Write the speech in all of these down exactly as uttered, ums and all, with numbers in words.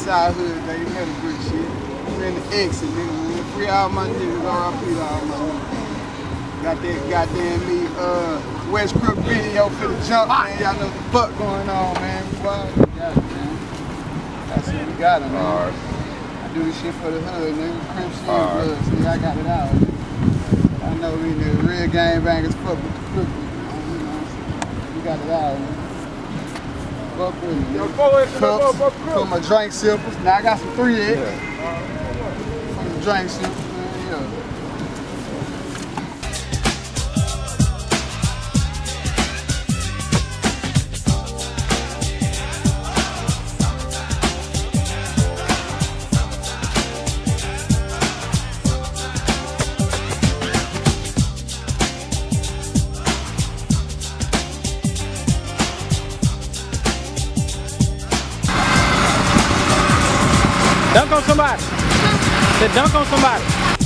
East Side hood, they know the brick shit. We in the exit, nigga. Free all my niggas, R I P to all my niggas. Got that goddamn me, uh, West Crook video for the jump, man. Y'all know what the fuck going on, man. We wild. We got it, man. That's what we got it, man. All right. I do this shit for the hood, nigga. Crimson blood, so I got it out. I know we the real gang bangers fuck with the crook, you know. We got it out, man. Fuck with it, nigga. Cups, put my drink sippers. Now I got some three X. Yeah. Put my drink sippers, man, yeah. Dunk on somebody. Said dunk on somebody.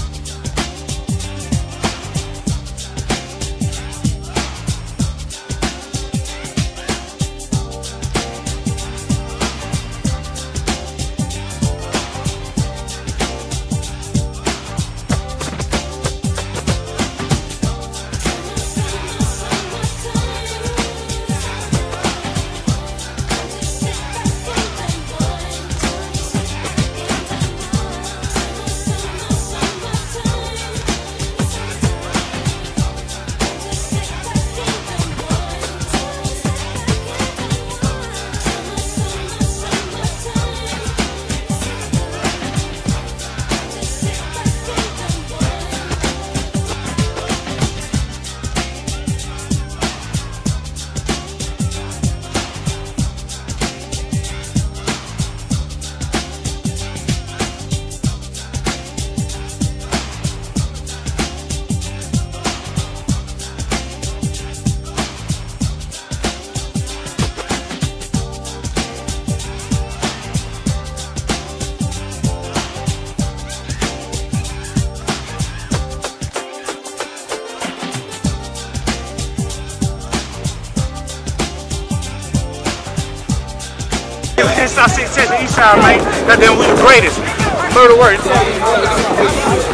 South six ten, the east side, man. Goddamn, we the greatest. Murder words.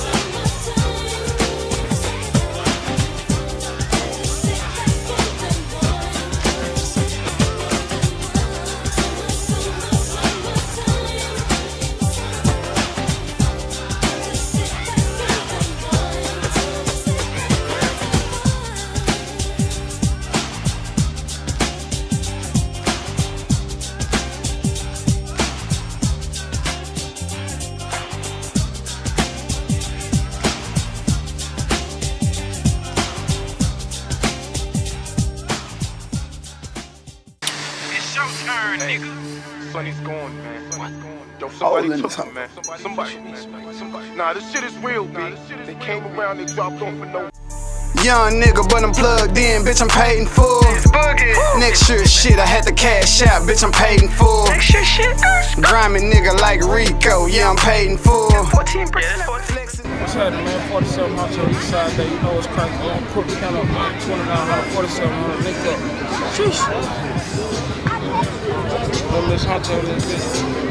Nigga. Sonny's gone, man. Sonny's gone. Yo, somebody took him, man. Somebody, somebody, man. Somebody. Nah, this shit is real, B. They came around, they dropped off for no. Young nigga, but I'm plugged in, bitch, I'm paid in full. Next year shit, I had to cash out, bitch, I'm paid in full. Next year shit, grimy nigga like Rico, yeah, I'm paid in full. fourteen percent. What's happening, man? forty-seven out on the east side there, you know it's cranking on. Crook count up, man. twenty-nine hundred, forty-seven hundred, link up. Sheesh. Little Miss Hunter in this bitch.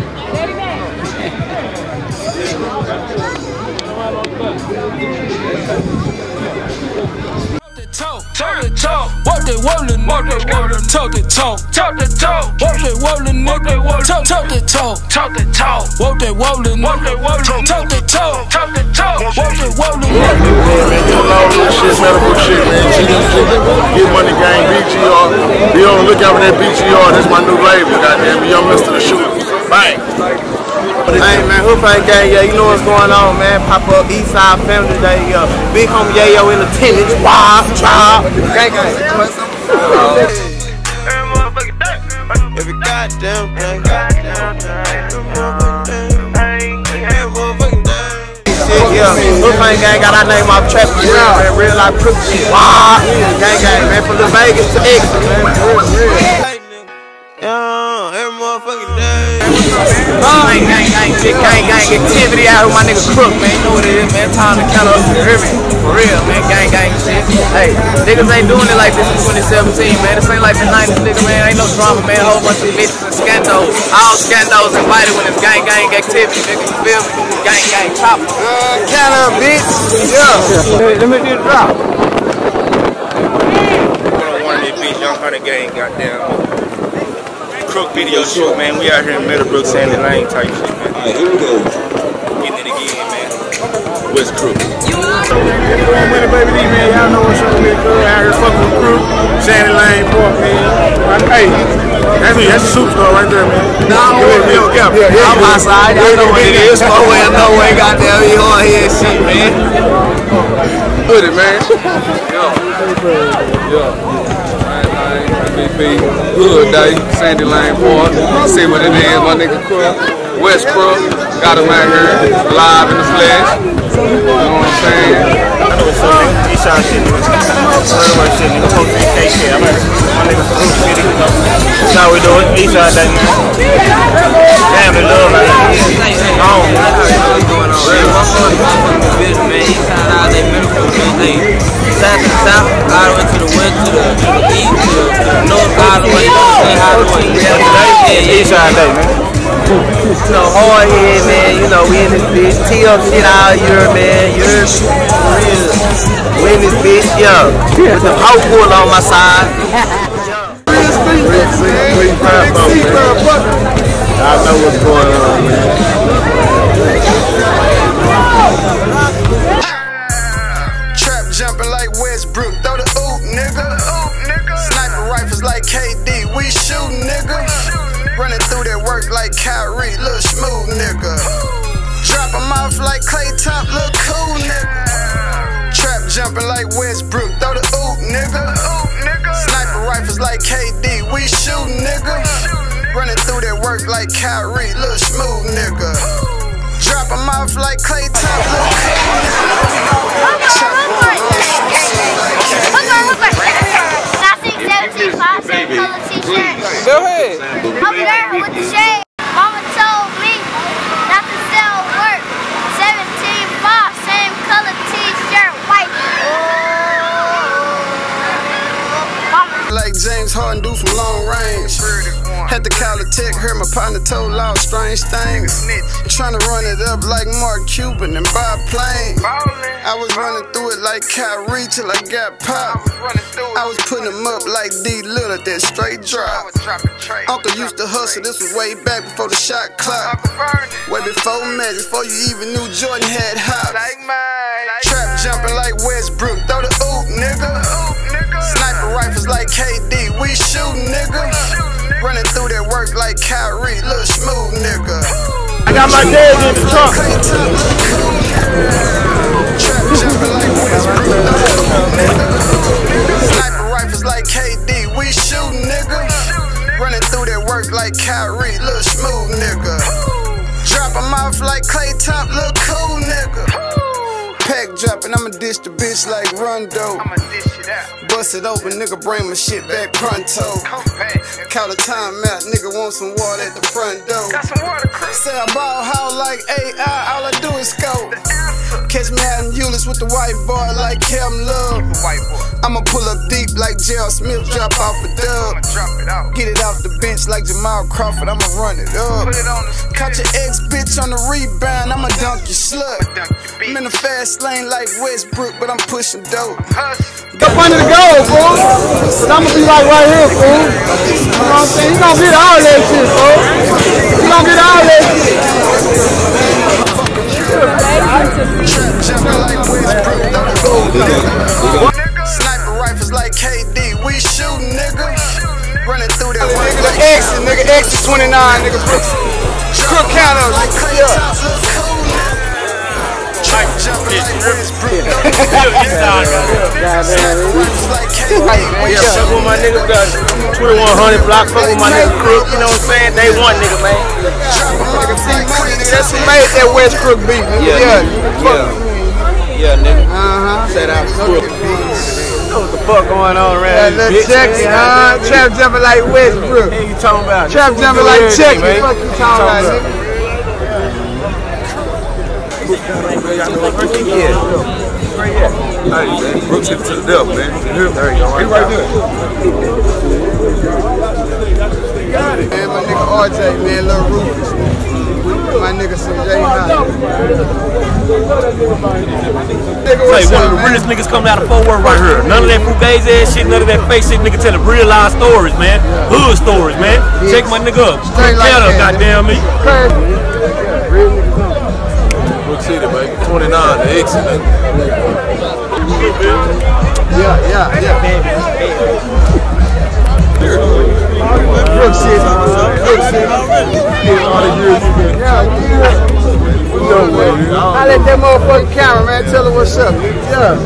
Talk the talk, walk the wallin', walk the wallin', talk the talk, talk the talk, walk the wallin', walk the wallin', talk talk the talk, talk the talk, walk the wallin', walk the wallin', talk the talk, talk the talk, walk the wallin'. Man, doing all this shit, medical shit, man. Get Money Gang, B G R. Be on the lookout for that B G R. That's my new label, goddamn. Young Mister The Shooter. Bang. Hey man, Hoofang Gang, yeah, you know what's going on, man. Pop up East Side Family Day, yeah. Big homie Yayo in attendance, wild, trial, gang gang. Every goddamn thing, goddamn shit, yeah. Hoofang Gang got our name off trap, man. Real life crook shit, wild, gang gang, man. From the Vegas to Exit, man. Yeah, every motherfucking day. Huh? Gang, gang, gang, big gang, gang activity out with my nigga Crook, man. You know what it is, man. Time to count up, you hear me? For real, man. Gang, gang shit. Hey, niggas ain't doing it like this in twenty seventeen, man. This ain't like the nineties, nigga, man. Ain't no drama, man. A whole bunch of bitches and scandos. All scandos invited when it's gang, gang activity, nigga. You feel me? Gang, gang, chop. Uh, count up, bitch. Yeah. Hey, let me do the drop. One of these bitch, Young Hunter Gang, goddamn. Crook video shoot, man. We out here in Meadowbrook, Sandy Lane type shit, man. Alright, here we go. Getting it again, man. Where's Crook? Money Baby D, man. Y'all know what's up with it, girl. Out here fucking with Crook. Sandy Lane Park, man. Hey, that's me. That's the superstar right there, man. Nah, I'm yeah, yeah, yeah, I'm outside. Y'all know what it is. No way, no way. Goddamn, you on here and shit, man. Put it, man. Yeah. Good day, Sandy Lane Park. See what it is, my nigga Crook, West Crook, got him out here, live in the flesh. You know what I'm saying? I know what's up, nigga. Eastside shit, nigga. Everywhere shit, nigga. Post to K K. I'm here. My nigga Crook City, you know. That's how we do it. Eastside that, man. Family love, man. Home, man. What's going on? Man, one for the motherfucking business, man. Eastside all day medical, man. South to the south, all the way to the west, to the, to the east, to the, to the north, all the way, you know what I'm saying, all the way. Yeah, yeah, Eastside day, man. You know, hard head, man, you know, we in this bitch, tee up shit all year, man, you're real. We in this bitch, yeah, with the whole bull on my side. Real street, man. I know what's going on, man. Trap jumping like Westbrook, throw the oop, nigga. Sniper rifles like K D, we shoot, nigga. Running through that work like Kyrie, look smooth, nigga. Drop 'em off like Clay Top, look cool, nigga. Trap jumping like Westbrook, throw the oop, nigga. Sniper rifles like K D, we shoot, nigga. Running through that work like Kyrie, look smooth, nigga. Drop 'em off like Clay Top, look cool, nigga. Go ahead. Over there with the shade. Mama told me not to sell work. seventeen five, same color t-shirt, white. Oh. Like James Harden do from long range. Had to call the tech, heard my partner told loud strange things. Trying to run it up like Mark Cuban and buy a plane. I was running through it like Kyrie till I got popped. I was putting them up like D Lillard, that straight drop. Uncle used to hustle, this was way back before the shot clock. Way before Magic, before you even knew Jordan had hops. Trap jumping like Westbrook, throw the oop, nigga. Sniper rifles like K D, we shoot, nigga. Running through that work like Kyrie, look smooth, nigga. I got my dad in the trunk. Trap jumping like Westbrook, throw the oop, nigga. Sniper rifles like K D, we shoot, nigga. Running through that work like Kyrie, look smooth, nigga. Drop 'em off like Clay Top, look cool, nigga. Pack dropping, I'ma dish the bitch like Rondo. I'ma dish it out. Bust it open, nigga, bring my shit back pronto. Call the time out, nigga, want some water at the front door. Got some water, Chris. Say I ball how like A I, all I do is scope. Catch me out in Euless with the white boy like Cam Love. I'ma pull up deep like J R Smith, drop off a dub. Get it off the bench like Jamal Crawford, I'ma run it up. Caught your ex bitch on the rebound, I'ma dunk your slut. I'm in the fast lane like Westbrook, but I'm pushing dope. Up under the goal, fool. Cause I'ma be like right here, fool. You know what I'm saying? He gonna get all that shit, fool. He gonna get all that shit. Sniper rifles like K D, we shoot, nigga. Running through that way. Nigga, exit, nigga, exit twenty-nine, nigga. Crook counter, yeah. Yeah, fuck with my niggas, got twenty-one hundred block, fuck with my nigga Crook, you know what I'm saying? They one nigga, man. That's who made that West Crook beat, nigga. Yeah, yeah, yeah, nigga. Uh-huh. Shout out Crook. know what the fuck going on around yeah, here, bitch. Check it, huh? Trap jumping like Westbrook. What you talking about? Trap jumping like check it. What you talking about, nigga? Yeah. Hey, man. Brooks hit to the death, man. There you go, right, right there. Man, my nigga R J, man, Lil Rufus, man. My nigga some J High. Say, one of the realest niggas coming out of Fort Worth right here. None of that fugazi ass shit, none of that fake shit. Nigga telling real life stories, man. Hood stories, man. Check my nigga up. Straight like that, goddamn me. Brook City, baby. twenty-nine, the exit, nigga. Yeah, yeah, yeah. Brook City. Brook City. Yeah, yeah. I let that motherfucking camera, man, tell her what's up. Yeah.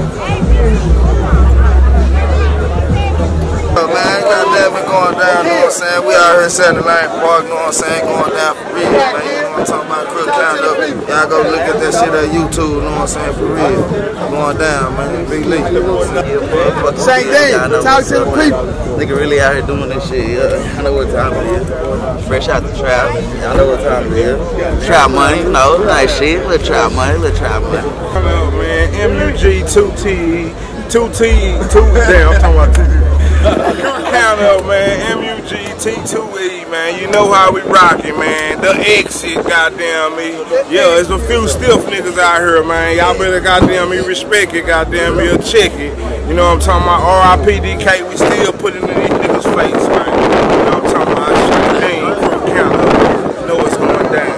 Man, goddamn, we going down, you know what I'm saying? We out here at Sandy Lane Park, you know what I'm saying? Going down for real, man. You know what I'm talking about? Crook County up. Y'all go look at that shit on YouTube, you know what I'm saying? For real. Going down, man. Big league. Same thing. Talk to the people. Nigga really out here doing this shit, yeah. I know what time it is. Fresh out the trap. I know what time it is. Trap money, you know, nice shit. Little trap money, little trap money. Come out, man. M U G, two T, two T, two, damn, I'm talking about two T. Count up, man. M U G T two E, man. You know how we rockin', man. The exit, goddamn me. Yeah, there's a few stiff niggas out here, man. Y'all better goddamn me respect it, goddamn me, or check it. You know what I'm talking about? R I P D K, we still putting in these niggas' face, man. You know what I'm talking about? Shit, they ain't from count up. You know what's going down.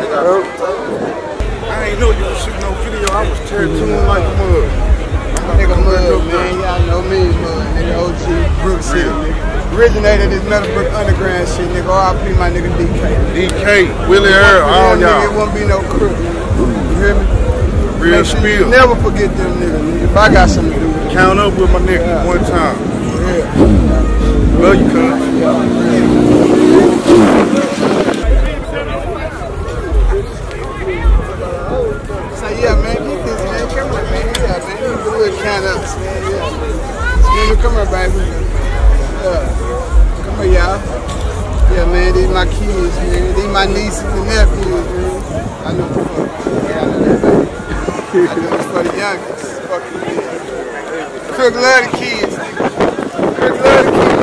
I ain't know you was shooting no video. I was tearing to him like a mug. Nigga Mud, man, y'all know me, Mud, nigga O G, Brook City, nigga. Originated this Meadowbrook Underground shit, nigga. R I P my nigga D K. D K, Willie Earl, all y'all. It won't be no crook, you hear me? Real Make sure spill. you never forget them niggas, nigga. If I got something to do with it. Count up with my nigga yeah. one time. Yeah. Love you, cuz. So yeah, man, keep this, man. Come on, man. Yeah, man. You do it count ups, man. Yeah. Nigga, come here, baby. Yeah. Come here, y'all. Yeah, man, these my kids, man. These my nieces and nephews, man. I know the fuck. Yeah, I know that, baby. I do this for the youngest. Fuck you, man. Crook love the kids, nigga. Crook love the kids.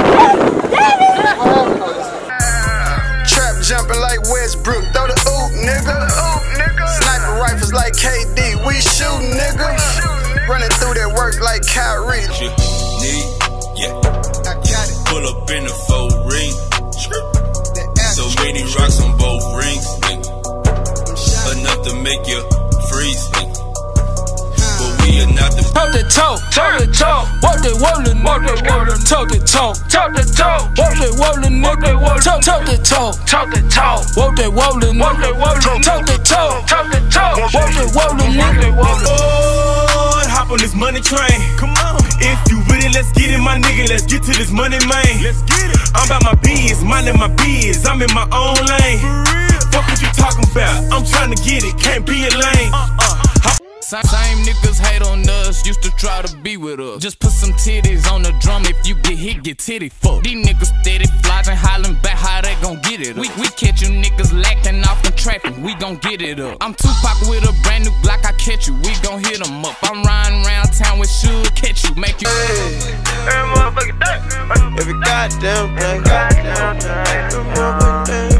Trap jumping like Westbrook. Throw the oop, nigga. Sniper rifles like K D. We shoot, nigga. Running through that work like Kyrie. You need, yeah. I got it. Pull up in the four ring. So many rocks on both rings. Enough to make you freeze. But we are not the talk the talk, talk the talk, walk the wallin', walk the wallin', talk the talk, talk the talk, walk the wallin', nigga, talk, talk the talk, talk the talk, walk the wallin', walk the wallin', talk the talk, talk the talk, walk the wallin', nigga, Lord, hop on this money train. Come on, if you with it, let's get it, my nigga. Let's get to this money, man. Let's get it. I'm about my biz, minding my biz. I'm in my own lane. Fuck what you talking about? I'm trying to get it, can't be a lame. Uh-uh. Same niggas hate on us, used to try to be with us. Just put some titties on the drum, if you get hit, get titty fucked. These niggas steady flogging, hollering back, how they gon' get it up? We, we catch you niggas lacking off in traffic, we gon' get it up. I'm Tupac with a brand new Glock, I catch you, we gon' hit them up. I'm riding around town with shoes, catch you, make you. Hey, every motherfucking day, every goddamn thing, goddamn thing, every motherfucking thing.